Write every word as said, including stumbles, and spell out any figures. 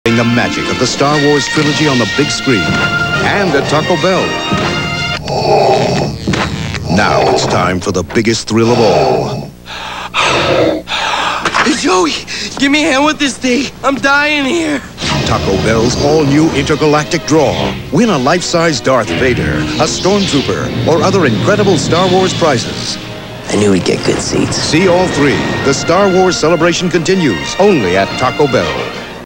The magic of the Star Wars trilogy on the big screen and at Taco Bell. Now it's time for the biggest thrill of all. Hey, Joey, give me a hand with this thing. I'm dying here. Taco Bell's all-new intergalactic draw. Win a life-size Darth Vader, a stormtrooper, or other incredible Star Wars prizes. I knew we'd get good seats. See all three. The Star Wars celebration continues only at Taco Bell.